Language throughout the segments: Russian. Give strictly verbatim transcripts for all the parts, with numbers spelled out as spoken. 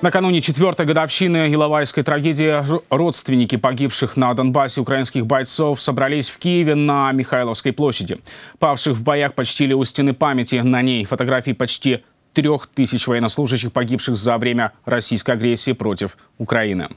Накануне четвертой годовщины Иловайской трагедии родственники погибших на Донбассе украинских бойцов собрались в Киеве на Михайловской площади. Павших в боях почтили у стены памяти. На ней фотографии почти трех тысяч военнослужащих, погибших за время российской агрессии против Украины.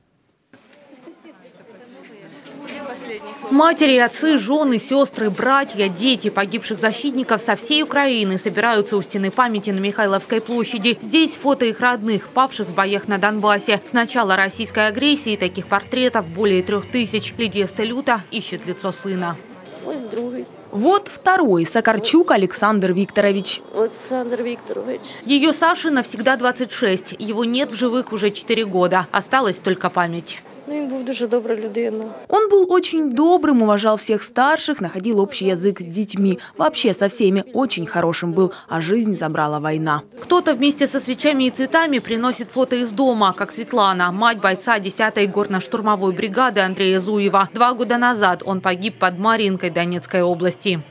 Матери, отцы, жены, сестры, братья, дети погибших защитников со всей Украины собираются у стены памяти на Михайловской площади. Здесь фото их родных, павших в боях на Донбассе. С начала российской агрессии таких портретов более трех тысяч. Лидия Стелюта ищет лицо сына. Ось другой. Вот второй – Сакарчук Александр Викторович. Александр Викторович. Ее Саше навсегда двадцать шесть. Его нет в живых уже четыре года. Осталась только память. Ну, він був дуже добра людина. Он был очень добрым, уважал всех старших, находил общий язык с детьми. Вообще со всеми очень хорошим был, а жизнь забрала война. Кто-то вместе со свечами и цветами приносит фото из дома, как Светлана, мать бойца десятой горно-штурмовой бригады Андрея Зуева. Два года назад он погиб под Марьинкой Донецкой области.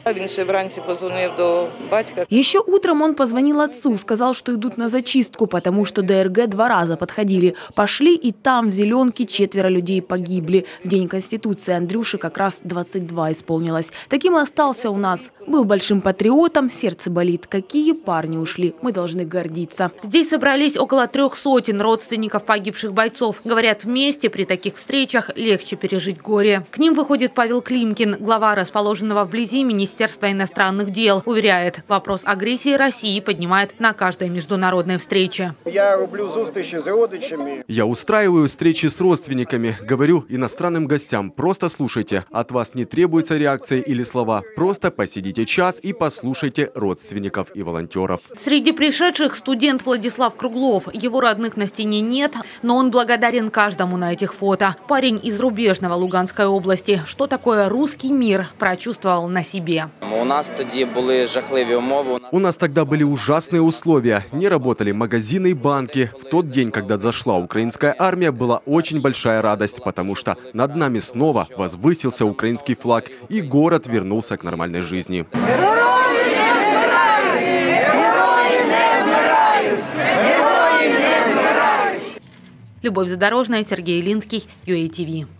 Еще утром он позвонил отцу, сказал, что идут на зачистку, потому что ДРГ два раза подходили. Пошли, и там в Зеленке четверо людей погибли. В день Конституции Андрюше как раз двадцать два исполнилось. Таким и остался у нас. Был большим патриотом, сердце болит. Какие парни ушли, мы должны гордиться. Здесь собрались около трех сотен родственников погибших бойцов. Говорят, вместе при таких встречах легче пережить горе. К ним выходит Павел Климкин, глава расположенного вблизи Министерства иностранных дел. Уверяет, вопрос агрессии России поднимает на каждой международной встрече. Я роблю зустрічі с родичами. Я устраиваю встречи с родственниками. Говорю иностранным гостям: просто слушайте. От вас не требуется реакция или слова. Просто посидите час и послушайте родственников и волонтеров. Среди пришедших студент Владислав Круглов. Его родных на стене нет, но он благодарен каждому на этих фото. Парень из рубежного Луганской области. Что такое русский мир, прочувствовал на себе. У нас тоді були жахливі умови. У нас тогда были ужасные условия. Не работали магазины и банки. В тот день, когда зашла украинская армия, была очень большая радость, потому что над нами снова возвысился украинский флаг, и город вернулся к нормальной жизни. Любовь Задорожная, Сергей Илинский, ю эй ти ви.